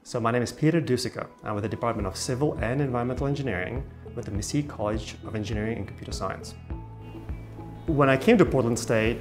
So my name is Dusicka. I'm with the Department of Civil and Environmental Engineering with the Maseeh College of Engineering and Computer Science. When I came to Portland State,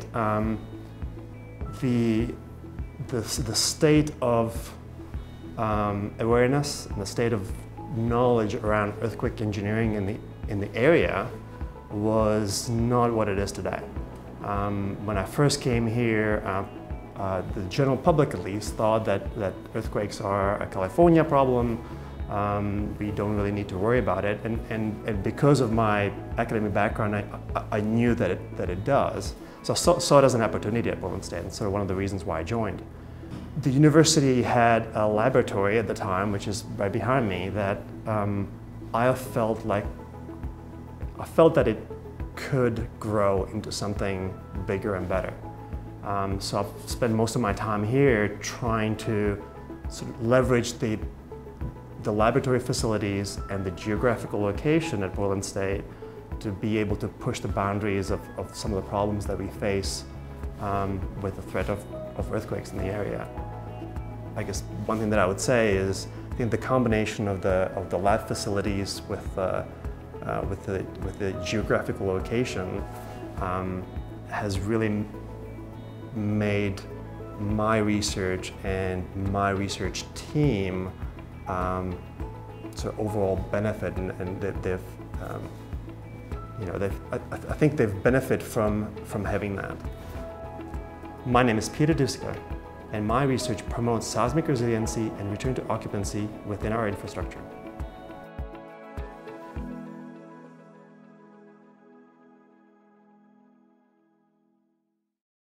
the state of awareness and the state of knowledge around earthquake engineering in the area was not what it is today. When I first came here, the general public at least thought that earthquakes are a California problem. We don't really need to worry about it, and because of my academic background, I knew that it does. So I saw it as an opportunity at Portland State, and so one of the reasons why I joined. The university had a laboratory at the time, which is right behind me, that I felt that it could grow into something bigger and better. So I've spent most of my time here trying to sort of leverage the laboratory facilities and the geographical location at Portland State to be able to push the boundaries of some of the problems that we face with the threat of earthquakes in the area. I guess one thing that I would say is I think the combination of the lab facilities with the geographical location has really made my research and my research team sort of overall benefit, and I think they've benefited from having that. My name is Dusicka, and my research promotes seismic resiliency and return to occupancy within our infrastructure.